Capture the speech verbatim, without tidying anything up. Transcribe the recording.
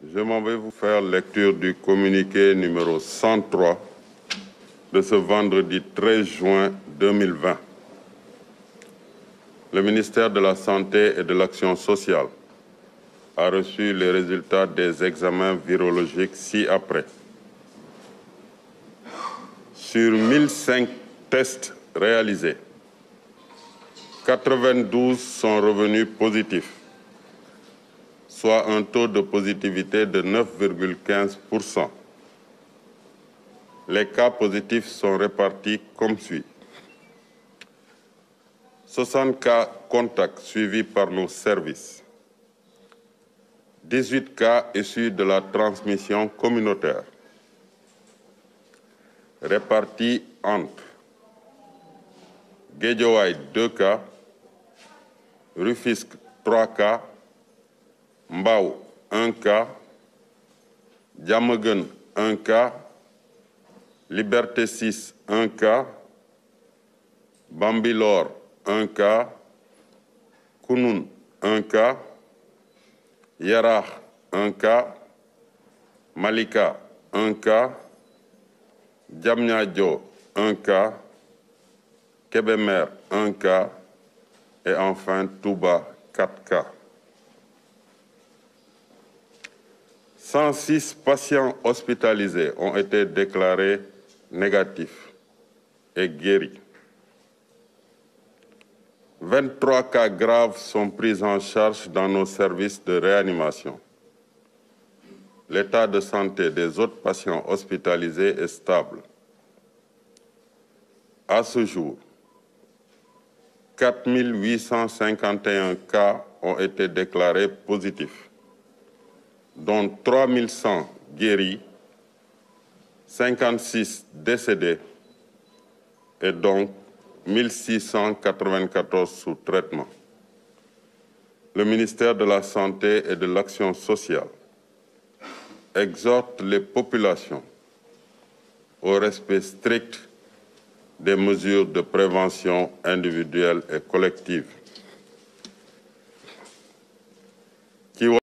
Je m'en vais vous faire lecture du communiqué numéro cent trois de ce vendredi treize juin deux mille vingt. Le ministère de la Santé et de l'Action sociale a reçu les résultats des examens virologiques ci-après. Sur mille cinq tests réalisés, quatre-vingt-douze sont revenus positifs, soit un taux de positivité de neuf virgule quinze pour cent. Les cas positifs sont répartis comme suit. soixante cas contacts suivis par nos services. dix-huit cas issus de la transmission communautaire, répartis entre Guédiawaye deux cas, Rufisque trois cas, Mbao un cas, Diamaguène un cas, Liberté six un cas, Bambilor un cas, Kounoune un cas, Yarakh un cas, Malika un cas, Diamniadio un cas, Kébémer un cas et enfin Touba quatre cas. cent six patients hospitalisés ont été déclarés négatifs et guéris. vingt-trois cas graves sont pris en charge dans nos services de réanimation. L'état de santé des autres patients hospitalisés est stable. À ce jour, quatre mille huit cent cinquante et un cas ont été déclarés positifs, dont trois mille cent guéris, cinquante-six décédés et donc mille six cent quatre-vingt-quatorze sous traitement. Le ministère de la Santé et de l'Action sociale exhorte les populations au respect strict des mesures de prévention individuelle et collective.